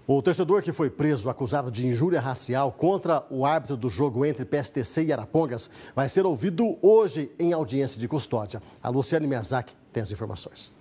O torcedor que foi preso acusado de injúria racial contra o árbitro do jogo entre PSTC e Arapongas vai ser ouvido hoje em audiência de custódia. A Luciane Miyazaki tem as informações.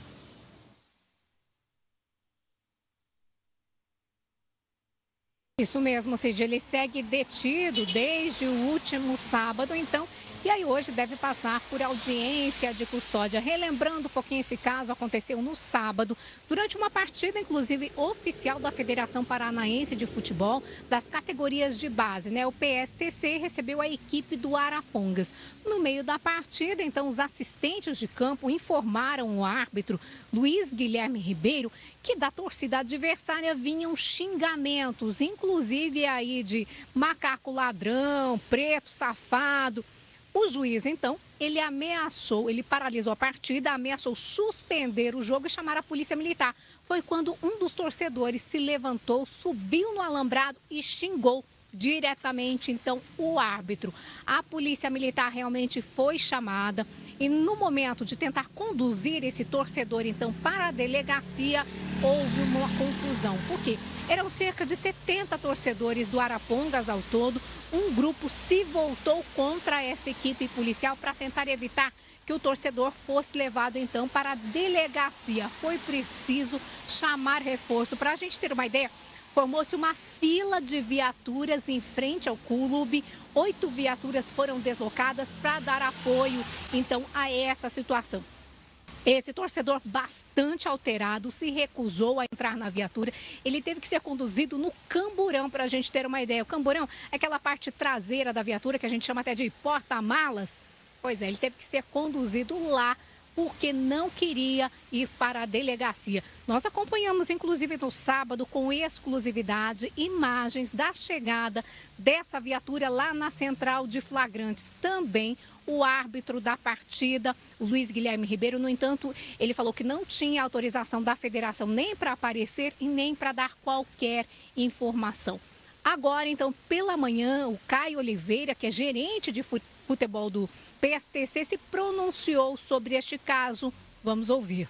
Isso mesmo, Cid, ele segue detido desde o último sábado, então, e aí hoje deve passar por audiência de custódia. Relembrando um pouquinho esse caso, aconteceu no sábado, durante uma partida, inclusive, oficial da Federação Paranaense de Futebol, das categorias de base, né? O PSTC recebeu a equipe do Arapongas. No meio da partida, então, os assistentes de campo informaram o árbitro, Luiz Guilherme Ribeiro, que da torcida adversária vinham xingamentos, inclusive aí de macaco ladrão, preto safado. O juiz, então, ele paralisou a partida, ameaçou suspender o jogo e chamar a polícia militar. Foi quando um dos torcedores se levantou, subiu no alambrado e xingou diretamente, então, o árbitro. A polícia militar realmente foi chamada e no momento de tentar conduzir esse torcedor, então, para a delegacia, houve uma confusão. Por quê? Eram cerca de 70 torcedores do Arapongas ao todo. Um grupo se voltou contra essa equipe policial para tentar evitar que o torcedor fosse levado, então, para a delegacia. Foi preciso chamar reforço. Para a gente ter uma ideia, formou-se uma fila de viaturas em frente ao clube. 8 viaturas foram deslocadas para dar apoio, então, a essa situação. Esse torcedor bastante alterado se recusou a entrar na viatura. Ele teve que ser conduzido no camburão, para a gente ter uma ideia. O camburão é aquela parte traseira da viatura que a gente chama até de porta-malas. Pois é, ele teve que ser conduzido lá, porque não queria ir para a delegacia. Nós acompanhamos, inclusive, no sábado, com exclusividade, imagens da chegada dessa viatura lá na central de flagrantes. Também o árbitro da partida, o Luiz Guilherme Ribeiro, no entanto, ele falou que não tinha autorização da federação nem para aparecer e nem para dar qualquer informação. Agora, então, pela manhã, o Caio Oliveira, que é gerente de futebol do PSTC, se pronunciou sobre este caso. Vamos ouvir.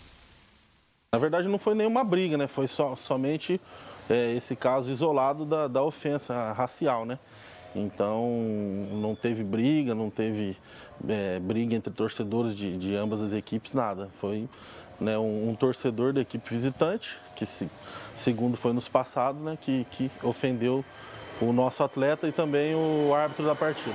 Na verdade, não foi nenhuma briga, né? Foi somente esse caso isolado da ofensa racial, né? Então, não teve briga, não teve briga entre torcedores de ambas as equipes, nada. Foi, né, um torcedor da equipe visitante, que segundo foi nos passados, né, que ofendeu o nosso atleta e também o árbitro da partida.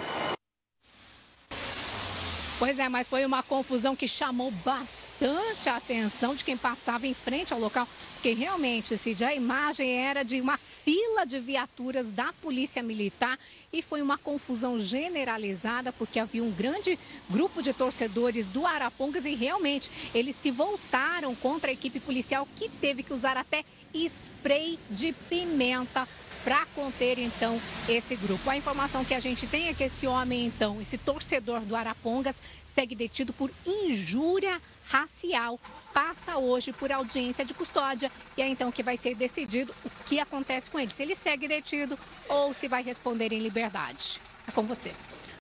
Pois é, mas foi uma confusão que chamou bastante a atenção de quem passava em frente ao local, porque realmente, Cid, a imagem era de uma fila de viaturas da Polícia Militar e foi uma confusão generalizada, porque havia um grande grupo de torcedores do Arapongas e realmente eles se voltaram contra a equipe policial, que teve que usar até spray de pimenta para conter, então, esse grupo. A informação que a gente tem é que esse homem, então, esse torcedor do Arapongas, segue detido por injúria racial. Passa hoje por audiência de custódia e é então que vai ser decidido o que acontece com ele. Se ele segue detido ou se vai responder em liberdade. É com você.